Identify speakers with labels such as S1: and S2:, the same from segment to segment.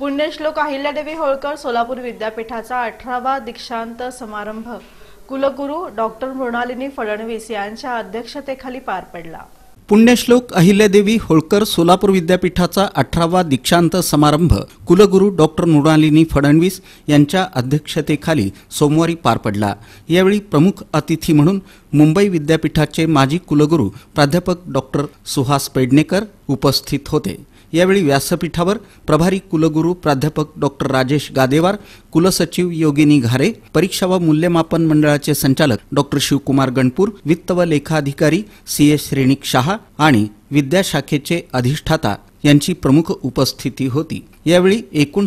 S1: पुण्यश्लोक अहिल्यादेवी होळकर सोलापूर विद्यापीठाचा 18वा दीक्षांत समारंभ कुलगुरू डॉक्टर मृणालिनी फडणवीस यांच्या अध्यक्षतेखाली पार पडला।
S2: पुण्यश्लोक अहिल्यादेवी होळकर सोलापूर विद्यापीठाचा 18वा दीक्षांत समारंभ कुलगुरू डॉक्टर मृणालिनी फडणवीस यांच्या अध्यक्षतेखाली सोमवारी पार पडला। यावेळी प्रमुख अतिथी म्हणून मुंबई विद्यापीठाचे माजी कुलगुरू प्राध्यापक डॉक्टर सुहास पेडणेकर उपस्थित होते। यावेळी व्यासपीठावर प्रभारी कुलगुरू प्राध्यापक डॉक्टर राजेश गादेवार, कुलसचिव योगिनी घारे, परीक्षा व मूल्यमापन मंडळाचे संचालक डॉक्टर शिवकुमार गणपूर, वित्त व लेखाधिकारी सी एस श्रेणिक शहा आणि विद्याशाखेचे अधिष्ठाता यांची प्रमुख उपस्थिती होती। यावेळी एकूण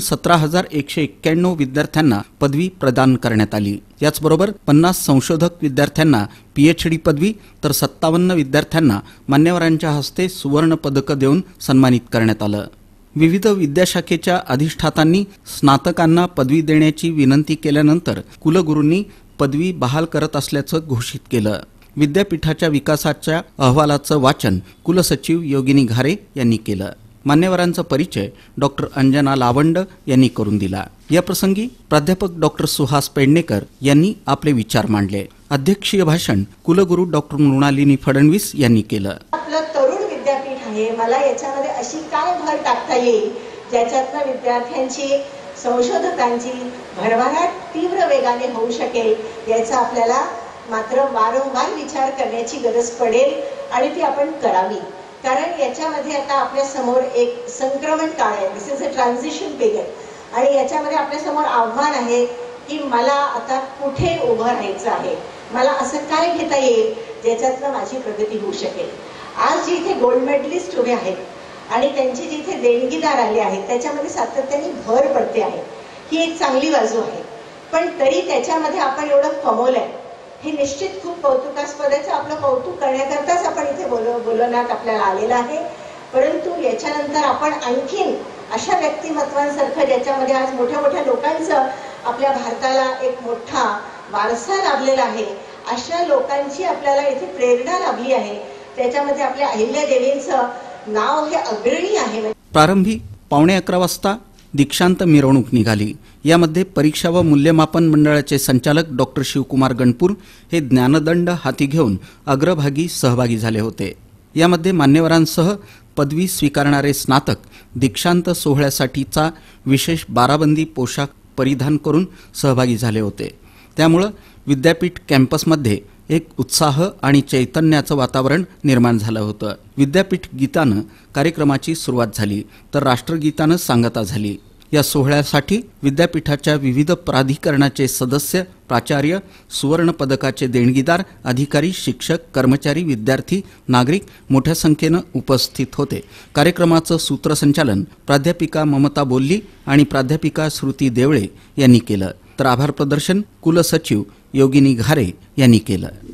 S2: 17,191 विद्यार्थ्यांना पदवी प्रदान करण्यात आली। याचबरोबर 50 संशोधक विद्यार्थ्यांना पीएचडी पदवी तर 57 विद्यार्थ्यांना मान्यवरांच्या हस्ते सुवर्ण पदक देऊन सन्मानित करण्यात आलं। विविध विद्याशाखेच्या अधिष्ठातांनी स्नातकांना पदवी देण्याची विनंती केल्यानंतर कुलगुरूंनी पदवी बहाल करत असल्याचं घोषित केलं। विद्यापीठाच्या विकासाच्या अहवालाचं वाचन कुलसचिव योगिनी घारे यांनी केलं। मान्यवरांचा परिचय डॉक्टर अंजना लावंड यांनी करून दिला। या प्रसंगी प्राध्यापक डॉक्टर सुहास पेडणेकर यांनी आपले विचार मांडले। अध्यक्षीय भाषण कुलगुरू डॉक्टर मृणालिनी फडणवीस यांनी केलं।
S3: आपलं तरुण विद्यापीठ आहे, मला याच्यामध्ये अशी काय भर टाकता येईल ज्याच्यातनं विद्यार्थ्यांची संशोधकांची भरभराट तीव्र वेगाने होऊ शकेल याचा आपल्याला मात्र वारंवार विचार करण्याची गरज पडेल आणि ती आपण करावी। कारण याच्यामध्ये आता आपल्या समोर एक संक्रमण काळ आहे, this is a transition period आणि याच्यामध्ये आपल्या समोर आव्हान आहे की मला आता कुठे उभं राहायचं आहे, मला असं काय घेता येईल ज्याच्यातनं माझी प्रगती होऊ शकेल। आज जिथे गोल्ड मेडलिस्ट उभे आहेत आणि त्यांची जिथे देणगीदार आले आहेत त्याच्यामध्ये सातत्याने भर पडते आहे, ही एक चांगली बाजू आहे। पण तरी त्याच्यामध्ये आपण एवढं कमवलंय हे निश्चित खूप कौतुकास्पद आहे। आपलं कौतुक करण्याकरताच आपण इथे बोलवण्यात आपल्याला आलेलं आहे। परंतु याच्यानंतर आपण आणखीन अशा व्यक्तिमत्वांसारखं ज्याच्यामध्ये आज मोठ्या मोठ्या लोकांचं आपल्या भारताला एक मोठा वारसा लाभलेला आहे, अशा लोकांची आपल्याला इथे प्रेरणा लाभली आहे। त्याच्यामध्ये आपल्या अहिल्यादेवींचं नाव हे अग्रणी आहे।
S2: प्रारंभी 11:15 वाजता दीक्षांत मिरवणूक निघाली। यामध्ये परीक्षा व मूल्यमापन मंडळाचे संचालक डॉक्टर शिवकुमार गणपूर हे ज्ञानदंड हाती घेऊन अग्रभागी सहभागी झाले होते। यामध्ये मान्यवरांसह पदवी स्वीकारणारे स्नातक दीक्षांत सोहळ्यासाठीचा विशेष बाराबंदी पोशाख परिधान करून सहभागी झाले होते। त्यामुळे विद्यापीठ कॅम्पसमध्ये एक उत्साह आणि चैतन्याचं वातावरण निर्माण झालं होतं। विद्यापीठ गीतानं कार्यक्रमाची सुरुवात झाली तर राष्ट्रगीतानं सांगता झाली। या सोहळ्यासाठी विद्यापीठाच्या विविध प्राधिकरणाचे सदस्य, प्राचार्य, सुवर्ण पदकाचे देणगीदार, अधिकारी, शिक्षक, कर्मचारी, विद्यार्थी, नागरिक मोठ्या संख्येनं उपस्थित होते। कार्यक्रमाचं सूत्रसंचालन प्राध्यापिका ममता बोल्ली आणि प्राध्यापिका श्रुती देवळे यांनी केलं तर आभार प्रदर्शन कुलसचिव योगिनी घारे यांनी केलं।